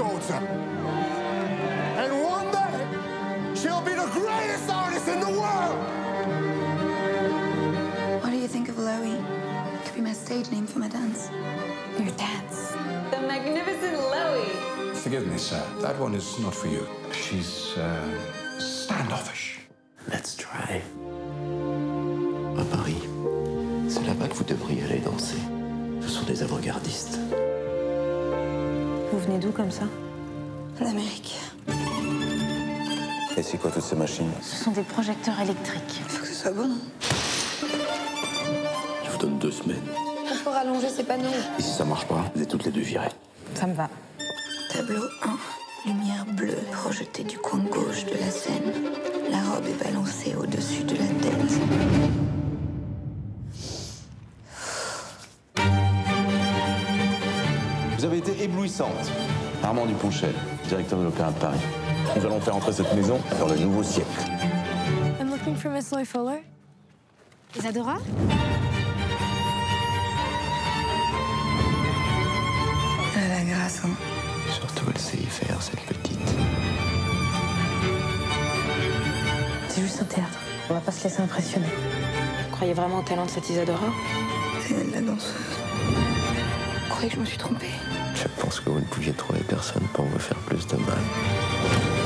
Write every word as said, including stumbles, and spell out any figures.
daughter. And one day, she'll be the greatest artist in the world! What do you think of Loey? Could be my stage name for my dance. Your dance? The magnificent Loey! Forgive me, sir. That one is not for you. She's, uh, standoffish. Let's try. À Paris, c'est là-bas que vous devriez aller danser. Ce sont des avant-gardistes. Vous venez d'où comme ça? L'Amérique. Et c'est quoi toutes ces machines? Ce sont des projecteurs électriques. Faut que ce soit bon. Je vous donne deux semaines. On peut rallonger ces panneaux. Et si ça marche pas, vous êtes toutes les deux virées. Ça me va. Tableau un. Lumière bleue projetée du coin gauche de la scène. La robe est balancée au-dessus de la tête. Vous avez été éblouissante. Armand Duponchel, directeur de l'Opéra de Paris. Nous allons faire entrer cette maison dans le nouveau siècle. I'm looking for Miss Loy Fuller. Isadora? Elle a la grâce, hein. Surtout, elle sait y faire, cette petite. C'est juste un théâtre. On va pas se laisser impressionner. Vous croyez vraiment au talent de cette Isadora? C'est elle, la danseuse. Vous croyez que je me suis trompée? Je pense que vous ne pouviez trouver personne pour vous faire plus de mal.